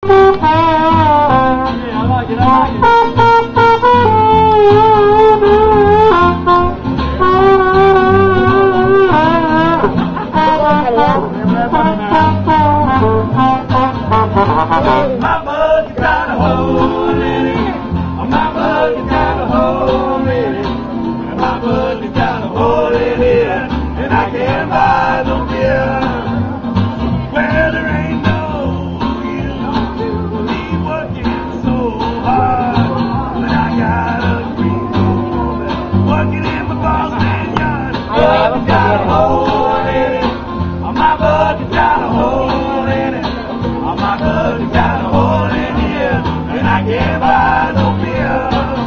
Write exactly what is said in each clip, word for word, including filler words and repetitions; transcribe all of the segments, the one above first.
I like it, I like it. My bug's got a hole in it. My bug's got a hole in it. My bug's got a hole in it, and I can't buy no beer. Well, there ain't no use me working so hard, but I got a green woman working in my Boston yard. My bug's got a hole in it. My bug's got a hole in it. My bug's got a hole in here, and I can't buy no beer.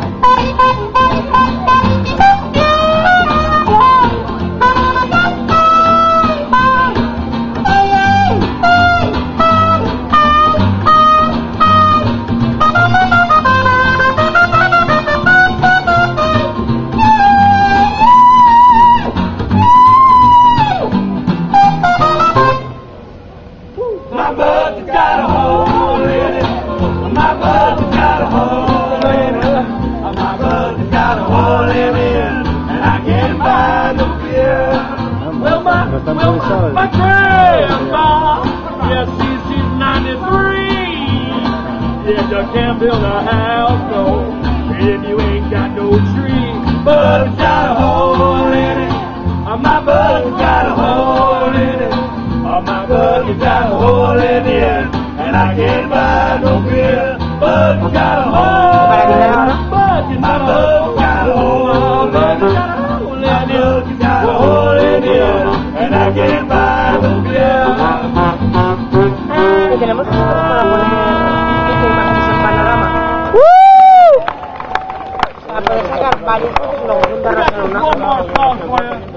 My bug's got a hole in it. My bug's got a hole in it. My bug's got a hole in it, and I can't buy no beer. Well, my, well, my, my grandma, yes, she's, she's ninety-three. Yes, you can't build a house, no, if you ain't got no tree. Bug's got a hole in it. My bug's got a hole in it. My bug's got a hole in it, and I can't buy no beer. Bug's got a hole in it. My bug's got a hole in it. My bug's got a hole in it, and I can't buy no beer. Tenemos que para poner esta imagen en panorama. Para poder sacar varios, luego un de razón, ¿no?